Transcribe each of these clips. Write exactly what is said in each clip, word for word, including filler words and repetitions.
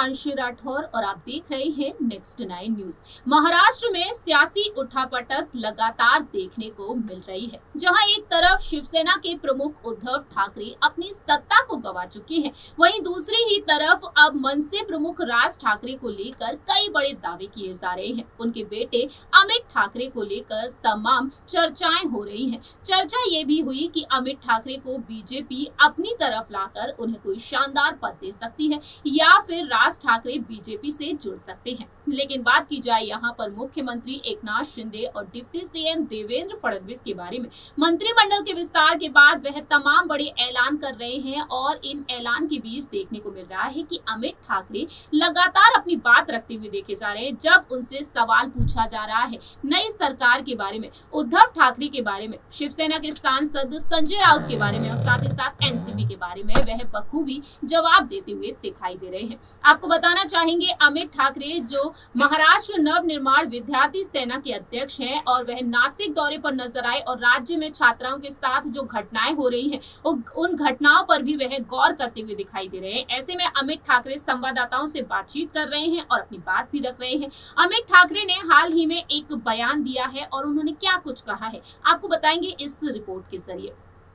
हिमांशी राठौर और आप देख रहे हैं नेक्स्ट नाइन न्यूज। महाराष्ट्र में सियासी उठापटक लगातार देखने को मिल रही है, जहां एक तरफ शिवसेना के प्रमुख उद्धव ठाकरे अपनी सत्ता को गंवा चुके हैं, वहीं दूसरी ही तरफ अब मनसे प्रमुख राज ठाकरे को लेकर कई बड़े दावे किए जा रहे हैं। उनके बेटे अमित ठाकरे को लेकर तमाम चर्चाएं हो रही हैं। चर्चा ये भी हुई कि अमित ठाकरे को बीजेपी अपनी तरफ लाकर उन्हें कोई शानदार पद दे सकती है या फिर राज ठाकरे बीजेपी से जुड़ सकते हैं। लेकिन बात की जाए यहाँ पर मुख्यमंत्री एकनाथ शिंदे और डिप्टी सीएम देवेंद्र फडणवीस के बारे में, मंत्रिमंडल के विस्तार के बाद वह तमाम बड़े ऐलान कर रहे हैं और इन ऐलान के बीच देखने को मिल रहा है कि अमित ठाकरे लगातार अपनी बात रखते हुए देखे जा रहे हैं। जब उनसे सवाल पूछा जा रहा है नई सरकार के बारे में, उद्धव ठाकरे के बारे में, शिवसेना के सांसद संजय राउत के बारे में और साथ ही साथ एनसीपी के बारे में, वह बखूबी जवाब देते हुए दिखाई दे रहे हैं। आपको बताना चाहेंगे अमित ठाकरे जो महाराष्ट्र नव निर्माण विद्यार्थी सेना के अध्यक्ष हैं और वह नासिक दौरे पर नजर आए और राज्य में छात्राओं के साथ जो घटनाएं हो रही हैं उन घटनाओं पर भी वह गौर करते हुए दिखाई दे रहे हैं। ऐसे में अमित ठाकरे संवाददाताओं से बातचीत कर रहे हैं और अपनी बात भी रख रहे हैं। अमित ठाकरे ने हाल ही में एक बयान दिया है और उन्होंने क्या कुछ कहा है आपको बताएंगे इस रिपोर्ट के जरिए।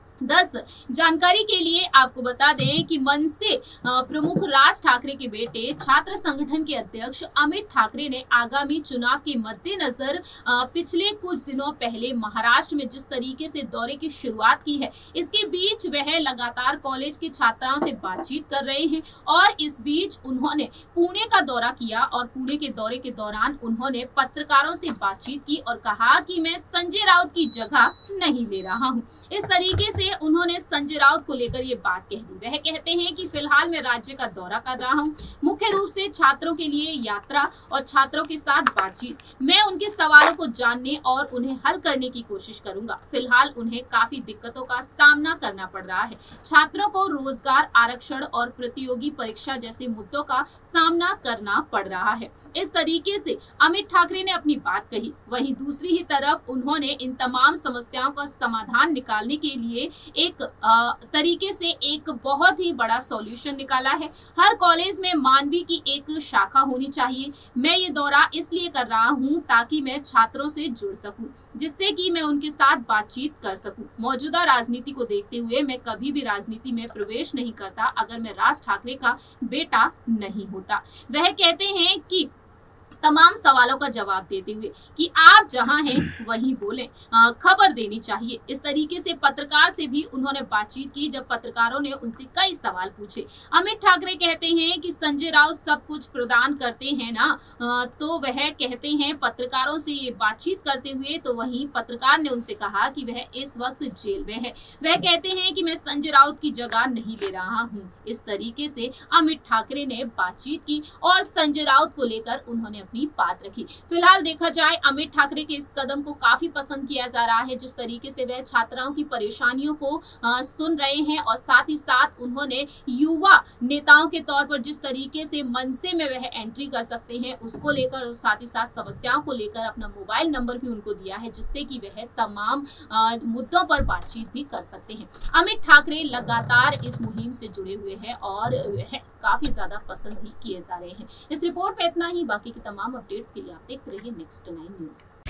दस जानकारी के लिए आपको बता दें कि मनसे प्रमुख राज ठाकरे के बेटे छात्र संगठन के अध्यक्ष अमित ठाकरे ने आगामी चुनाव के मद्देनजर पिछले कुछ दिनों पहले महाराष्ट्र में जिस तरीके से दौरे की शुरुआत की है, इसके बीच वह लगातार कॉलेज के छात्राओं से बातचीत कर रहे हैं और इस बीच उन्होंने पुणे का दौरा किया और पुणे के दौरे के दौरान उन्होंने पत्रकारों से बातचीत की और कहा कि मैं संजय राउत की जगह नहीं ले रहा हूँ। इस तरीके से उन्होंने संजय राउत को लेकर ये बात कह दी। वह कहते हैं कि फिलहाल मैं राज्य का दौरा कर रहा हूं, मुख्य रूप से छात्रों के लिए यात्रा और छात्रों के साथ बातचीत। मैं उनके सवालों को जानने और उन्हें हल करने की कोशिश करूंगा। फिलहाल उन्हें काफी दिक्कतों का सामना करना पड़ रहा है। छात्रों को रोजगार आरक्षण और प्रतियोगी परीक्षा जैसे मुद्दों का सामना करना पड़ रहा है। इस तरीके से अमित ठाकरे ने अपनी बात कही। वहीं दूसरी ही तरफ उन्होंने इन तमाम समस्याओं का समाधान निकालने के लिए एक आ, तरीके से एक बहुत ही बड़ा सॉल्यूशन निकाला है। हर कॉलेज में मानवी की एक शाखा होनी चाहिए। मैं ये दौरा इसलिए कर रहा हूं ताकि मैं छात्रों से जुड़ सकूं, जिससे कि मैं उनके साथ बातचीत कर सकूं। मौजूदा राजनीति को देखते हुए मैं कभी भी राजनीति में प्रवेश नहीं करता अगर मैं राज ठाकरे का बेटा नहीं होता। वह कहते हैं कि तमाम सवालों का जवाब देते हुए कि आप जहां हैं वहीं बोलें, खबर देनी चाहिए। इस तरीके से पत्रकार से भी उन्होंने बातचीत की जब पत्रकारों ने उनसे कई सवाल पूछे। अमित ठाकरे कहते हैं कि संजय राउत सब कुछ प्रदान करते हैं ना, तो वह कहते हैं पत्रकारों से ये बातचीत करते हुए, तो वहीं पत्रकार ने उनसे कहा कि वह इस वक्त जेल में है। वह कहते हैं कि मैं संजय राउत की जगह नहीं ले रहा हूँ। इस तरीके से अमित ठाकरे ने बातचीत की और संजय राउत को लेकर उन्होंने अपनी बात रखी। फिलहाल देखा जाए अमित ठाकरे के इस कदम को काफी पसंद किया जा रहा है, जिस तरीके से वह छात्राओं की परेशानियों को आ, सुन रहे हैं और साथ ही साथ उन्होंने युवा नेताओं के तौर पर जिस तरीके से मनसे में वह एंट्री कर सकते हैं उसको लेकर और साथ ही साथ समस्याओं को लेकर अपना मोबाइल नंबर भी उनको दिया है, जिससे कि वह तमाम आ, मुद्दों पर बातचीत भी कर सकते हैं। अमित ठाकरे लगातार इस मुहिम से जुड़े हुए हैं और वह काफी ज्यादा पसंद भी किए जा रहे हैं। इस रिपोर्ट में इतना ही। बाकी की तमाम अपडेट्स के लिए आप देखते रहिए नेक्स्ट नाइन न्यूज।